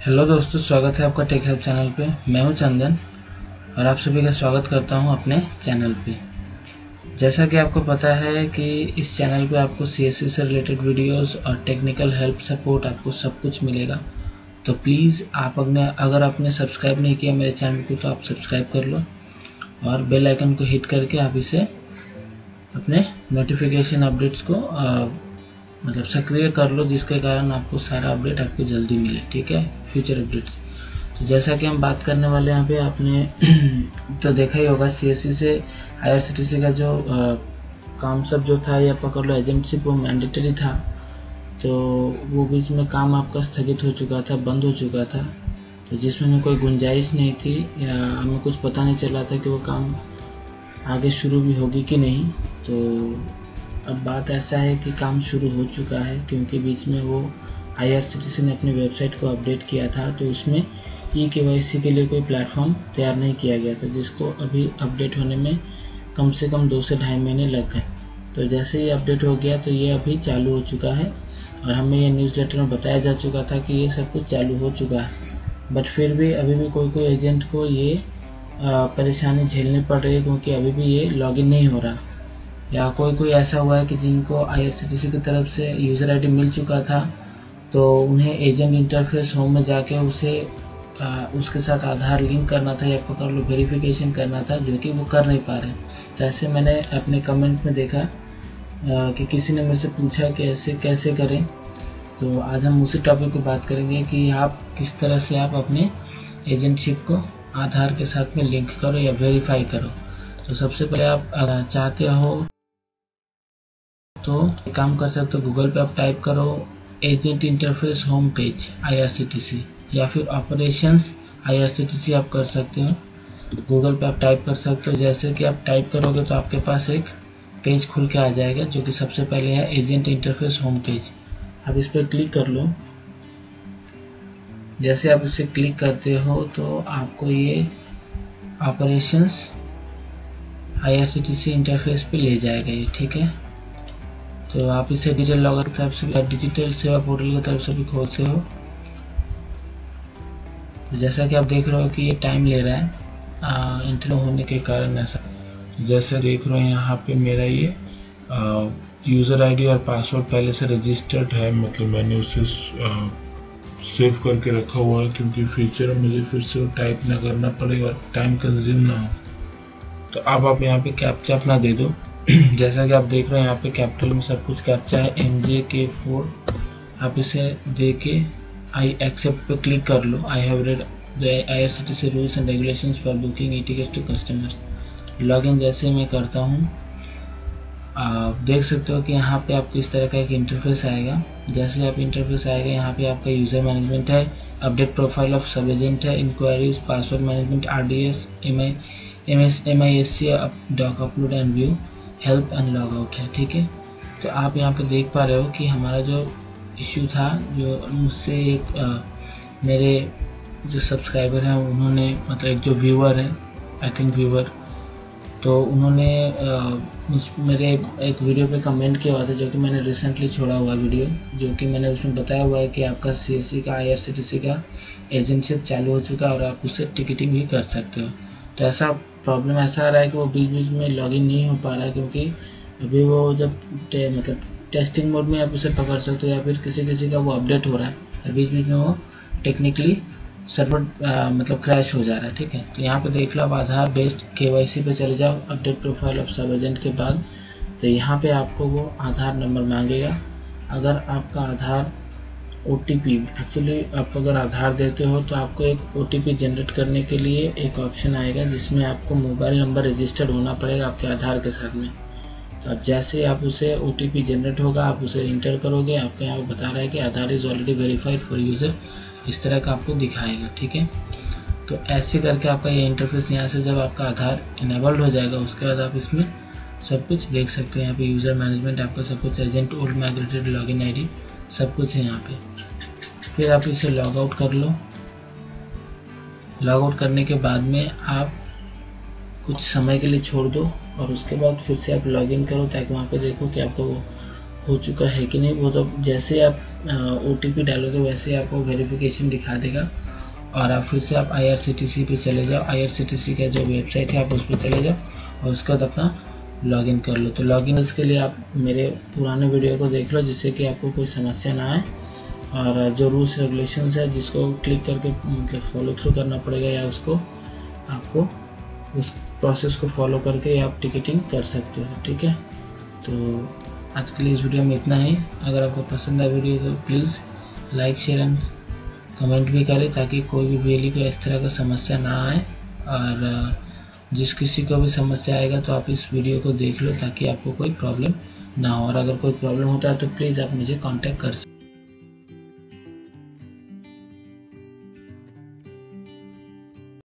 Hello दोस्तों, स्वागत है आपका टेक हेल्प चैनल पे। मैं हूं चंदन और आप सभी का स्वागत करता हूं अपने चैनल पे। जैसा कि आपको पता है कि इस चैनल पे आपको CSC से रिलेटेड वीडियोस और टेक्निकल हेल्प सपोर्ट आपको सब कुछ मिलेगा। तो प्लीज़ आप अगर आपने सब्सक्राइब नहीं किया मेरे चैनल को तो आप सब्सक्राइब कर लो और बेल आइकन को हिट करके आप इसे अपने नोटिफिकेशन अपडेट्स को सक्रिय कर लो, जिसके कारण आपको सारा अपडेट आपको जल्दी मिले। ठीक है, फ्यूचर अपडेट्स। तो जैसा कि हम बात करने वाले हैं यहाँ पे, आपने तो देखा ही होगा CSC से IRCTC का जो काम सब जो था या पकड़ लो एजेंटशिप, वो मैंडेटरी था। तो वो बीच में काम आपका स्थगित हो चुका था, बंद हो चुका था, तो जिसमें हमें कोई गुंजाइश नहीं थी या हमें कुछ पता नहीं चला था कि वो काम आगे शुरू भी होगी कि नहीं। तो अब बात ऐसा है कि काम शुरू हो चुका है, क्योंकि बीच में वो IRCTC ने अपनी वेबसाइट को अपडेट किया था, तो उसमें eKYC के लिए कोई प्लेटफॉर्म तैयार नहीं किया गया था, जिसको अभी अपडेट होने में कम से कम 2 से ढाई महीने लग गए। तो जैसे ही अपडेट हो गया तो ये अभी चालू हो चुका है और हमें ये न्यूज़लेटर में बताया जा चुका था कि ये सब कुछ चालू हो चुका है। बट फिर भी अभी भी कोई एजेंट को ये परेशानी झेलनी पड़ रही है, क्योंकि अभी भी ये लॉगिन नहीं हो रहा, या कोई ऐसा हुआ है कि जिनको IRCTC की तरफ से यूज़र ID मिल चुका था, तो उन्हें एजेंट इंटरफेस होम में जाके उसके साथ आधार लिंक करना था या पकड़ लो वेरिफिकेशन करना था, जो कि वो कर नहीं पा रहे। तो ऐसे मैंने अपने कमेंट में देखा कि किसी ने मुझसे पूछा कि ऐसे कैसे करें। तो आज हम उसी टॉपिक पे बात करेंगे कि आप किस तरह से आप अपने एजेंटशिप को आधार के साथ में लिंक करो या वेरीफाई करो। तो सबसे पहले आप अगर चाहते हो तो एक काम कर सकते हो, गूगल पे आप टाइप करो agent interface home page IRCTC या फिर ऑपरेशंस IRCTC आप कर सकते हो। गूगल पे आप टाइप कर सकते हो। जैसे कि आप टाइप करोगे तो आपके पास एक पेज खुल के आ जाएगा, जो कि सबसे पहले है एजेंट इंटरफेस होम पेज। आप इस पर क्लिक कर लो। जैसे आप इसे क्लिक करते हो तो आपको ये ऑपरेशंस IRCTC इंटरफेस पे ले जाएगा ये। ठीक है, तो आप इसे डिजिटल लॉगर की तरफ से, डिजिटल सेवा पोर्टल की तरफ से भी खोल सकते हो। तो जैसा कि आप देख रहे हो कि ये टाइम ले रहा है इंटरव्यू होने के कारण ऐसा। जैसे देख रहे हो यहाँ पे मेरा ये यूज़र ID और पासवर्ड पहले से रजिस्टर्ड है, मतलब मैंने उसे सेव करके रखा हुआ है, क्योंकि फ्यूचर में मुझे फिर से टाइप ना करना पड़े और टाइम कंज्यूम ना हो। तो अब आप यहाँ पे कैप्चा अपना दे दो। जैसा कि आप देख रहे हैं यहाँ पे कैपिटल में सब कुछ कैप्चा है, MJK4। आप इसे दे के आई एक्सेप्ट पे क्लिक कर लो। I have read the IRCTC rules and regulations for booking ticket to customers. Login जैसे मैं करता हूँ, आप देख सकते हो कि यहाँ पे आपको इस तरह का एक इंटरफेस आएगा। जैसे आप इंटरफेस आएगा, यहाँ पे आपका यूज़र मैनेजमेंट है, update profile of sub agent है, enquiries, password management, RDS, MISC, doc upload and view, help and log out है। ठीक है, तो आप यहाँ पे देख पा रहे हो कि हमारा जो इश्यू था, जो मुझसे एक मेरे जो सब्सक्राइबर हैं उन्होंने, मतलब एक जो व्यूअर है, आई थिंक व्यूअर, तो उन्होंने मेरे एक वीडियो पे कमेंट किया हुआ था, जो कि मैंने रिसेंटली छोड़ा हुआ वीडियो, जो कि मैंने उसमें बताया हुआ है कि आपका CSC का IRCTC का एजेंटशिप चालू हो चुका है और आप उससे टिकटिंग भी कर सकते हो। तो ऐसा प्रॉब्लम ऐसा आ रहा है कि वो बीच बीच में लॉगिन नहीं हो पा रहा है, क्योंकि अभी वो जब टेस्टिंग मोड में आप उसे पकड़ सकते हो, या फिर किसी का वो अपडेट हो रहा है, बीच बीच में वो टेक्निकली सर्वर क्रैश हो जा रहा है। ठीक है, तो यहाँ पे देख लो, आप आधार बेस्ड KYC पे चले जाओ, update profile of sub agent के बाद। तो यहाँ पे आपको वो आधार नंबर मांगेगा। अगर आपका आधार OTP, एक्चुअली आप अगर आधार देते हो तो आपको एक OTP जनरेट करने के लिए एक ऑप्शन आएगा, जिसमें आपको मोबाइल नंबर रजिस्टर्ड होना पड़ेगा आपके आधार के साथ में। तो अब जैसे आप उसे OTP जनरेट होगा, आप उसे इंटर करोगे, आपका यहाँ बता रहा है कि Aadhaar is already verified for user, इस तरह का आपको दिखाएगा। ठीक है, तो ऐसे करके आपका ये इंटरफेस, यहाँ से जब आपका आधार इनेबल्ड हो जाएगा, उसके बाद आप इसमें सब कुछ देख सकते हैं। यहाँ पे यूज़र मैनेजमेंट आपका सब कुछ, agent, old migrated, login ID सब कुछ है यहाँ पे। फिर आप इसे लॉग आउट कर लो। लॉग आउट करने के बाद में आप कुछ समय के लिए छोड़ दो और उसके बाद फिर से आप लॉगिन करो, ताकि वहाँ पे देखो कि आपका वो हो चुका है कि नहीं, वो तो जैसे आप OTP डालोगे वैसे आपको वेरिफिकेशन दिखा देगा। और आप फिर से आप IRCTC पे चले जाओ, IRCTC का जो वेबसाइट है आप उस पर चले जाओ और उसके बाद अपना लॉगिन कर लो। तो लॉगिन इसके लिए आप मेरे पुराने वीडियो को देख लो, जिससे कि आपको कोई समस्या ना आए। और जो रूल्स रेगुलेशंस है जिसको क्लिक करके मतलब फॉलो थ्रू करना पड़ेगा, या उसको आपको उस प्रोसेस को फॉलो करके आप टिकटिंग कर सकते हो। ठीक है, तो आज के लिए इस वीडियो में इतना ही। अगर आपको पसंद आया वीडियो तो please like share and comment भी करें, ताकि कोई भी रियली को इस तरह का समस्या ना आए। और जिस किसी को भी समस्या आएगा तो आप इस वीडियो को देख लो, ताकि आपको कोई प्रॉब्लम ना हो। और अगर कोई प्रॉब्लम होता है तो प्लीज़ आप मुझे कांटेक्ट कर सकते हैं।